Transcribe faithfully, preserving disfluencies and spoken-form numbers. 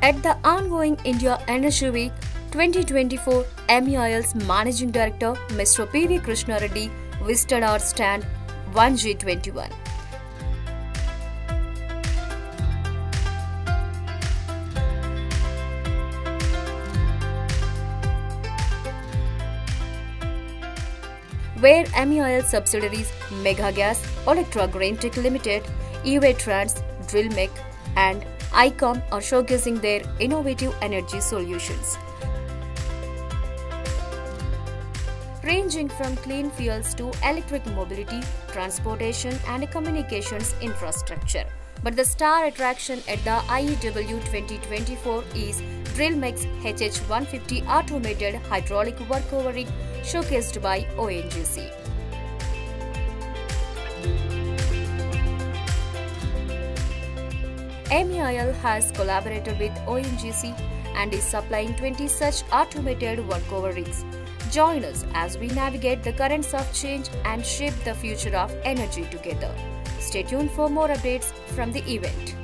At the ongoing India Energy Week twenty twenty-four, M E I L's Managing Director Mister P V Krishna Reddy visited our stand one G twenty-one. Where M E I L subsidiaries Megha Gas, Electra Green Tech Limited, E V Trans, Drill Mech and ICOM are showcasing their innovative energy solutions. Ranging from clean fuels to electric mobility, transportation and communications infrastructure. But the star attraction at the I E W twenty twenty-four is Drill Mech's H H one fifty automated hydraulic workover rig showcased by O N G C. M E I L has collaborated with O N G C and is supplying twenty such automated workover rigs. Join us as we navigate the currents of change and shape the future of energy together. Stay tuned for more updates from the event.